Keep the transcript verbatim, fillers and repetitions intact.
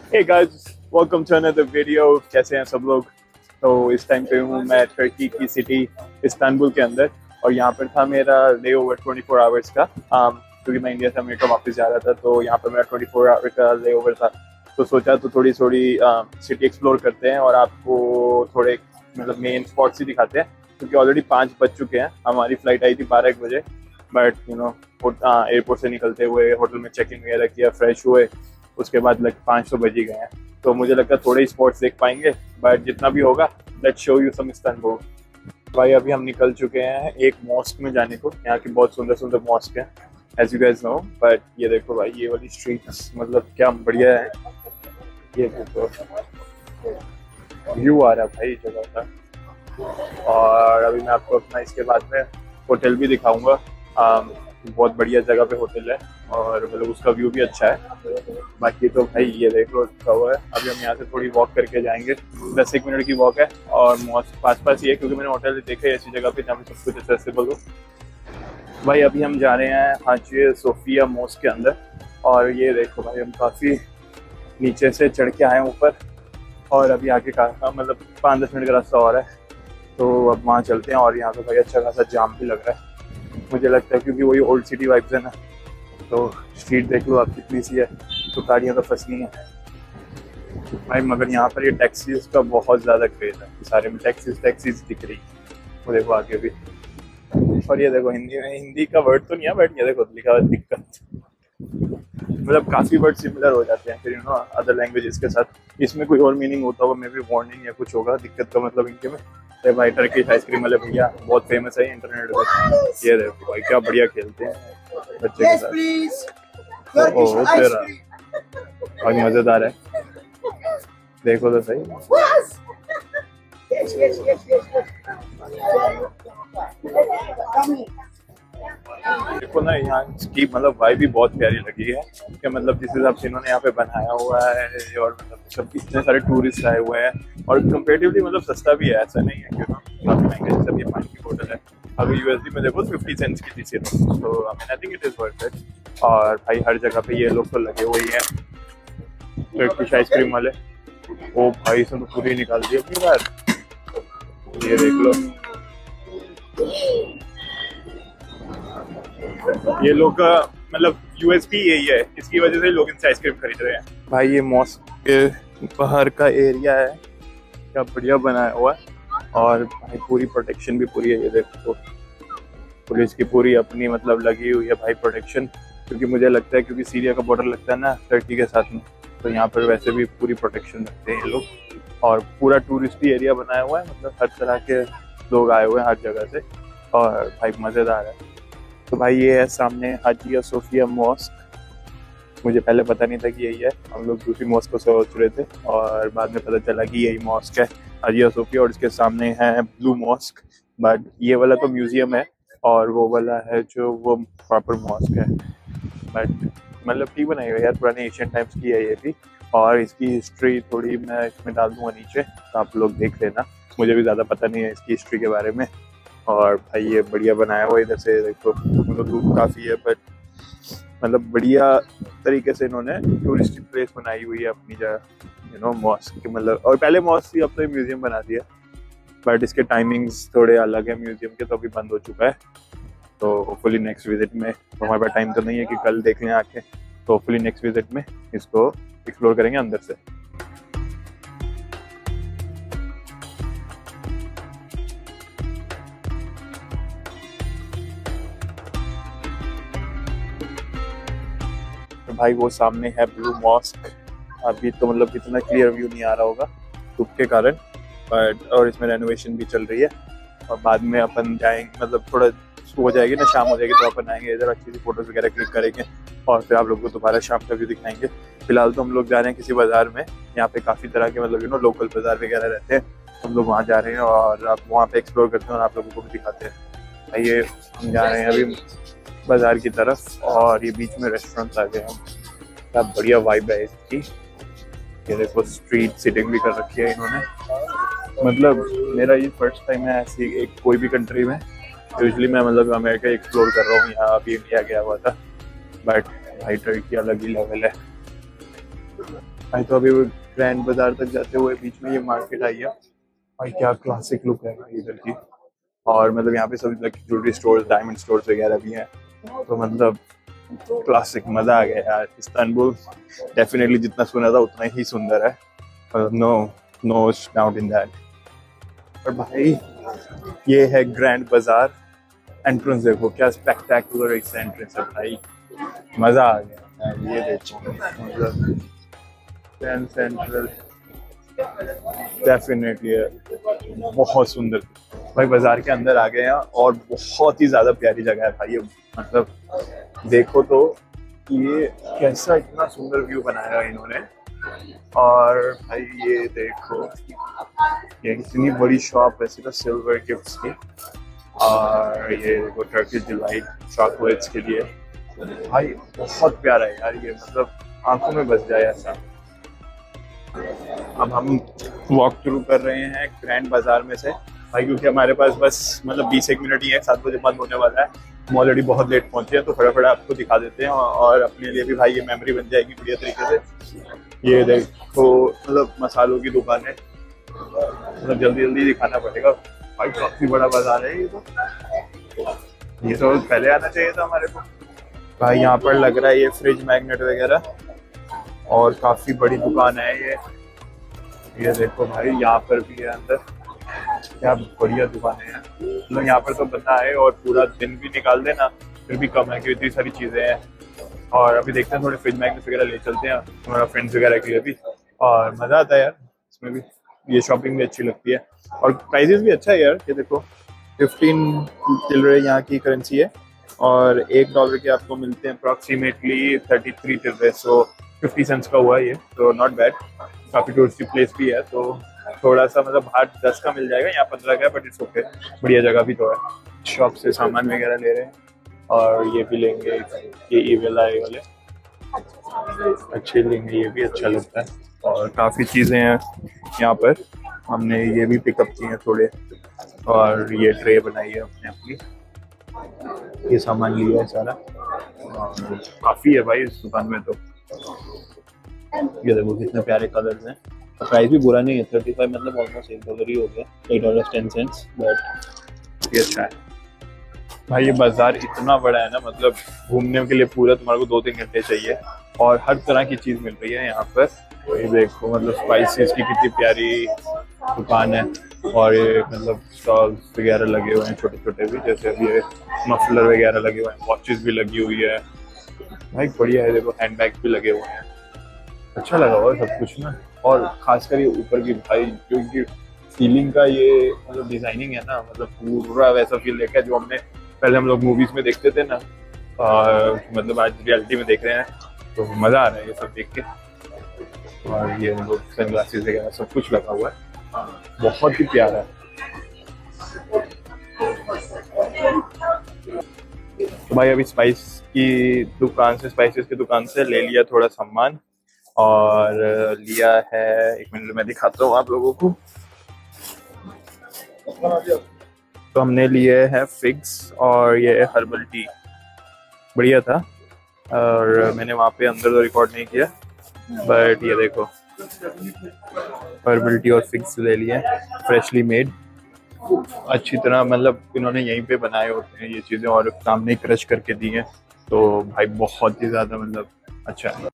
Hey guys, welcome to another video। कैसे हैं सब लोग। तो इस टाइम पे हूँ मैं टर्की की सिटी इस्तांबुल के अंदर, और यहाँ पर था मेरा layover twenty four hours का, um, क्योंकि मैं इंडिया से अमेरिका वापस जा रहा था। तो यहाँ पर मेरा ट्वेंटी फोर आवर का ले ओवर था। तो सोचा तो थोड़ी थोड़ी सिटी एक्सप्लोर करते हैं और आपको थोड़े मतलब मेन स्पॉट्स ही दिखाते हैं, क्योंकि ऑलरेडी पाँच बज चुके हैं। हमारी फ्लाइट आई थी बारह एक बजे, बट यू नो एयरपोर्ट से निकलते हुए होटल में चेकिंग वगैरह किया, फ्रेश हुए, उसके बाद लग पाँच तो बज ही गए हैं। तो मुझे लगता है थोड़े ही स्पॉट्स देख पाएंगे, बट जितना भी होगा let's show you some Istanbul. भाई अभी हम निकल चुके हैं एक मॉस्क में जाने को। यहाँ की बहुत सुंदर सुंदर मॉस्क है as you guys know. But ये देखो भाई, ये वाली स्ट्रीट्स मतलब क्या बढ़िया है। ये देखो व्यू आ रहा है भाई जगह का। और अभी मैं आपको अपना इसके बाद में होटल भी दिखाऊंगा। बहुत बढ़िया जगह पे होटल है और मतलब उसका व्यू भी अच्छा है। बाकी तो भाई ये देख लो अच्छा हुआ है। अभी हम यहाँ से थोड़ी वॉक करके जाएंगे, दस एक मिनट की वॉक है और मॉस्क पास पास ही है, क्योंकि मैंने होटल देखे ऐसी जगह पे जहाँ पे सब कुछ एक्सेसिबल हो। भाई अभी हम जा रहे हैं हाजिया सोफिया मॉस्क के अंदर, और ये देखो भाई हम काफ़ी नीचे से चढ़ के आए ऊपर, और अभी आगे का मतलब पाँच दस मिनट का रास्ता और है। तो अब वहाँ चलते हैं। और यहाँ पे भाई अच्छा खासा जाम भी लग रहा है मुझे लगता है, क्योंकि वही ओल्ड सिटी वाइब्स है ना। तो स्ट्रीट देख लो आप कितनी सी है, तो गाड़ियाँ तो फंसनी है भाई। मगर यहाँ पर ये टैक्सीज का बहुत ज़्यादा क्रेज है, सारे में टैक्सीज टैक्सीज दिख रही वो देखो आगे भी। और ये देखो हिंदी में, हिंदी का वर्ड तो नहीं है बट ये देखो लिखा हुआ दिक्कत। मतलब काफ़ी वर्ड सिमिलर हो जाते हैं फिर यू नो अदर लैंग्वेजेस के साथ। इसमें कोई और मीनिंग होता होगा, मे बी वार्निंग या कुछ होगा। दिक्कत का मतलब इनके में तो भाई टर्किश आइसक्रीम वाले भैया बहुत फेमस है इंटरनेट पर। ये देखो भाई क्या बढ़िया खेलते हैं बच्चे के साथ। ओह तेरा भाई मजेदार है, देखो तो सही। देखो ना यहाँ की मतलब वाइब भी बहुत प्यारी लगी है कि मतलब जिस हिसाब से इन्होंने यहाँ पे बनाया हुआ है, और मतलब सब इतने सारे टूरिस्ट आए हुए हैं, और कंपेरेटिवली मतलब सस्ता भी है, ऐसा नहीं है कि ना काफी महंगा। जैसे ये पानी की बोतल है अगर यूएसडी में देखो फिफ्टी सेंट्स की थी सिर्फ, तो I think it is worth it. और भाई हर जगह पे ये लोग तो लगे हुए ही हैं टर्किश आइसक्रीम वाले। ओ भाई इसने तो पूरी निकाल दी अपनी बात, ये देख लो। ये लोग मतलब यूएसपी यही है, इसकी वजह से लोग इनसे आइसक्रीम खरीद रहे हैं। भाई ये मॉस्क के बाहर का एरिया है, क्या बढ़िया बनाया हुआ है। और भाई पूरी प्रोटेक्शन भी पूरी है, ये देखो पुलिस की पूरी अपनी मतलब लगी हुई है भाई प्रोटेक्शन। क्योंकि मुझे लगता है क्योंकि सीरिया का बॉर्डर लगता है ना टर्की के साथ में, तो यहाँ पर वैसे भी पूरी प्रोटेक्शन रखते हैं ये लोग। और पूरा टूरिस्टी एरिया बनाया हुआ है, मतलब हर तरह के लोग आए हुए हैं हर जगह से, और भाई मज़ेदार है। तो भाई ये है सामने हाजिया सोफिया मॉस्क। मुझे पहले पता नहीं था कि यही है, हम लोग दूसरी मॉस्क को सोच रहे थे और बाद में पता चला कि यही मॉस्क है हाजिया सोफिया, और इसके सामने है ब्लू मॉस्क। बट ये वाला तो म्यूजियम है और वो वाला है जो वो प्रॉपर मॉस्क है। बट मतलब ठीक बनाई हुई यार, पुराने एशियन टाइम्स की है ये भी। और इसकी हिस्ट्री थोड़ी मैं इसमें डाल दूंगा नीचे, तो आप लोग देख लेना। मुझे भी ज़्यादा पता नहीं है इसकी हिस्ट्री के बारे में। और भाई ये बढ़िया बनाया हुआ, इधर से देखो मतलब धूप काफ़ी है, बट मतलब बढ़िया तरीके से इन्होंने टूरिस्ट प्लेस बनाई हुई है अपनी जगह यू नो मॉस्क की। मतलब और पहले मॉस्क थी, अब तो म्यूजियम बना दिया, बट इसके टाइमिंग्स थोड़े अलग है म्यूजियम के, तो अभी बंद हो चुका है। तो होपफुली नेक्स्ट विजिट में, तो हमारे पास टाइम तो नहीं है कि कल देख लें आके, तो होपफुली नेक्स्ट विजिट में इसको एक्सप्लोर करेंगे अंदर से। भाई वो सामने है ब्लू मॉस्क। अभी तो मतलब इतना क्लियर व्यू नहीं आ रहा होगा धूप के कारण, बट और इसमें रेनोवेशन भी चल रही है। और बाद में अपन जाएंगे, मतलब थोड़ा हो जाएगी ना, शाम हो जाएगी, तो अपन आएंगे इधर, अच्छी सी फोटोज वगैरह क्लिक करेंगे और फिर आप लोगों को दोबारा शाम का व्यू दिखाएंगे। फिलहाल तो हम लोग जा रहे हैं किसी बाजार में, यहाँ पे काफ़ी तरह के मतलब यू नो लोकल बाजार वगैरह रहते हैं। हम लोग वहाँ जा रहे हैं और आप वहाँ पे एक्सप्लोर करते हैं और आप लोगों को भी दिखाते हैं। ये हम जा रहे हैं अभी बाजार की तरफ, और ये बीच में रेस्टोरेंट आ गए हम। क्या बढ़िया वाइब है इसकी। ये देखो स्ट्रीट सिटिंग भी कर रखी है इन्होंने। मतलब मेरा ये फर्स्ट टाइम है ऐसी एक कोई भी कंट्री में। यूजुअली मैं मतलब अमेरिका एक्सप्लोर कर रहा हूँ, यहाँ अभी इंडिया गया हुआ था, बट भाई टर्की अलग ही लेवल है। भाई तो अभी ग्रैंड बाजार तक जाते हुए बीच में ये मार्केट आई है भाई, क्या क्लासिक लुक है भाई इधर की। और मतलब यहाँ पे सभी lucky jewellery stores, diamond stores वगैरह भी हैं, तो मतलब क्लासिक, मजा आ गया यार। इस्तांबुल डेफिनेटली जितना सुना था उतना ही सुंदर है, मतलब no no doubt in that. और भाई ये है ग्रैंड बाजार एंट्रेंस, देखो क्या स्पेक्टेकुलर एक एंट्रेंस है भाई, मजा आ गया। ये देखो मतलब ग्रैंड सेंट्रल डेफिनेटली बहुत सुंदर भाई। बाजार के अंदर आ गए हैं और बहुत ही ज्यादा प्यारी जगह है भाई ये, मतलब देखो तो ये कैसा इतना सुंदर व्यू बनाया है इन्होंने। और भाई ये देखो ये इतनी बड़ी शॉप है सिर्फ सिल्वर गिफ्ट्स की, और ये देखो टर्किश डिलाइट चॉकलेट्स के लिए भाई, बहुत प्यारा है यार ये, मतलब आंखों में बस जाए ऐसा। अब हम वॉक थ्रू कर रहे हैं ग्रैंड बाजार में से भाई, क्योंकि हमारे पास बस मतलब बीस एक मिनट ही है, सात बजे बंद होने वाला है। हम ऑलरेडी बहुत लेट पहुंचे हैं, तो फटाफट आपको दिखा देते हैं और अपने लिए भी भाई ये मेमोरी बन जाएगी बढ़िया तरीके से। ये देखो मतलब मसालों की दुकान है, मतलब जल्दी जल्दी दिखाना पड़ेगा भाई, काफी बड़ा बाजार है ये तो। ये तो पहले आना चाहिए था हमारे को भाई। यहाँ पर लग रहा है ये फ्रिज मैग्नेट वगैरह, और काफी बड़ी दुकान है ये। ये देखो भाई यहाँ पर भी है अंदर, क्या बढ़िया दुकान है यार। मतलब यहाँ पर तो बंदा है और पूरा दिन भी निकाल देना फिर भी कम है, क्योंकि इतनी सारी चीजें हैं। और अभी देखते हैं थोड़े फ्रिज मैग्नेट वगैरह ले चलते हैं हमारा फ्रेंड्स वगैरह के लिए भी, और मजा आता है यार इसमें भी। ये शॉपिंग भी अच्छी लगती है और प्राइजेस भी अच्छा है यार। ये देखो फिफ्टीन चल रहे यहाँ की करेंसी है, और एक डॉलर के आपको मिलते हैं अप्रॉक्सीमेटली थर्टी थ्री चल रहे, सो फिफ्टी सेंट्स का हुआ ये, तो नॉट बैड। काफी टूरिस्टी प्लेस भी है, तो थोड़ा सा मतलब बाहर दस का मिल जाएगा, यहाँ पंद्रह का है, बट इट्स ओके, बढ़िया जगह भी तो है। शॉप से सामान वगैरह ले रहे हैं, और ये भी लेंगे, ये ईवेल आए वाले अच्छे लेंगे, ये भी अच्छा लगता है। और काफ़ी चीज़ें हैं यहाँ पर, हमने ये भी पिकअप किए हैं थोड़े, और ये ट्रे बनाई है अपने अपनी, ये सामान लिया है सारा, काफ़ी है भाई इस दुकान में तो। ये देखो कितने प्यारे कलर्स हैं, प्राइस भी बुरा नहीं है, थर्टी फाइव मतलब ऑलमोस्ट एक डॉलर ही हो गया, eight dollar ten cents, but ये अच्छा है भाई। ये बाजार इतना बड़ा है ना, मतलब घूमने के लिए पूरा तुम्हारे को दो तीन घंटे चाहिए, और हर तरह की चीज़ मिल रही है यहाँ पर। तो ये देखो मतलब स्पाइसेस की कितनी प्यारी दुकान है, और ये मतलब स्टॉल्स वगैरह लगे हुए हैं छोटे छोटे भी, जैसे अभी ये मफलर वगैरह लगे हुए हैं, वॉचेस भी लगी हुई है भाई, बढ़िया है। देखो हैंड बैग भी लगे हुए हैं, अच्छा लगा हुआ सब कुछ ना। और खासकर ये ऊपर की भाई क्योंकि सीलिंग का ये मतलब डिजाइनिंग है ना, मतलब पूरा वैसा फील देखा है जो हमने पहले हम लोग मूवीज में देखते थे ना, और मतलब आज रियलिटी में देख रहे हैं, तो मजा आ रहा है ये सब देख के। और ये लोग सनग्लासेस वगैरह सब कुछ लगा हुआ है, बहुत ही प्यारा है। तो भाई अभी स्पाइस की दुकान से, स्पाइसेस की दुकान से ले लिया थोड़ा सामान, और लिया है, एक मिनट में दिखाता हूँ आप लोगों को। तो हमने लिए है फिग्स, और ये हर्बल टी, बढ़िया था। और मैंने वहाँ पे अंदर तो रिकॉर्ड नहीं किया, बट ये देखो हर्बल टी और फिग्स ले लिए, फ्रेशली मेड, अच्छी तरह, मतलब इन्होंने यहीं पे बनाए होते हैं ये चीज़ें, और सामने क्रश करके दी हैं, तो भाई बहुत ही ज़्यादा मतलब अच्छा है।